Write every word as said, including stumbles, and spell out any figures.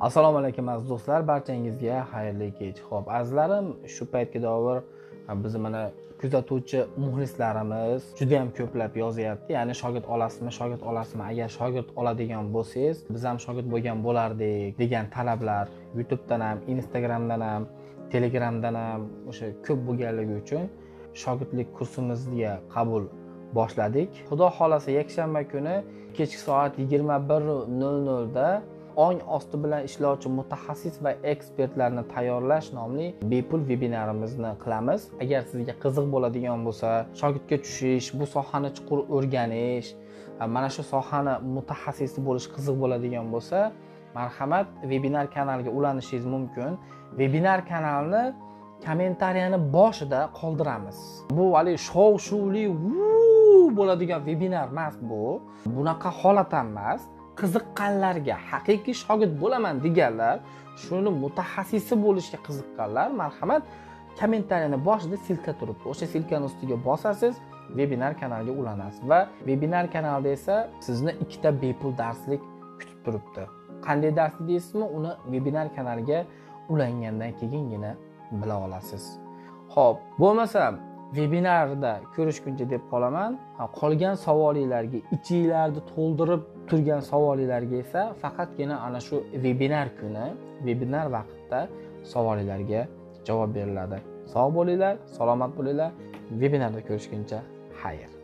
Assalomu alaykum aziz do'stlar, barchangizga xayrli kech. Xo'p, azizlarim, shu paytga davr biz mana kuzatuvchi muxlislarimiz juda ham ko'plab yozyapti. Ya'ni shogird olasizmi, shogird olasizmi? Agar shogird oladigan bo'lsangiz, biz ham shogird bo'lgan bo'lardik degan talablar YouTubedan ham, Instagramdan ham, Telegramdan ham o'sha ko'p bo'lganligi uchun shogirdlik kursimizga qabul boshladik. Xudo xolasa yakshanba kuni kechki soat yigirma bir nol nol da ong osti bilan ishlovchi mutaxassis va ekspertlarni tayyorlash nomli bepul vebinarimizni qilamiz. Agar sizga qiziq bo'ladigan bo'lsa, shogirdga tushish, bu sohani chuqur o'rganish, mana shu sohani mutaxassisi bo'lish qiziq bo'ladigan bo'lsa, marhamat, webinar kanaliga ulanishingiz mumkin. Webinar kanalni kommentariyani boshida qoldiramiz. Bu hali shov-shuvli bo'ladigan webinar emas bu. Bunaqa holat ham emas. Qiziqqanlarga, haqiqiy shogird bo'laman deganlar, shuni mutaxassisi bo'lishga qiziqqanlar, marhamat, kommentariyani boshida silka turibdi. O'sha silkani ustiga bosasiz, webinar kanaliga ulanasiz va webinar kanalida esa sizni ikkita bepul darslik kutib turibdi. Qanday darslik deysizmi? Uni webinar kanaliga ulangandan keyingina bila olasiz. Xo'p, bo'lmasa webinarda ko'rishguncha deb qolaman. Qolgan savollarga, ichinglarni to'ldirib turgan savollarga esa faqatgina ana shu webinar kuni, webinar vaqtida savollarga javob beriladi. Sog' bo'linglar, salomat bo'linglar. Webinarda ko'rishguncha xayr.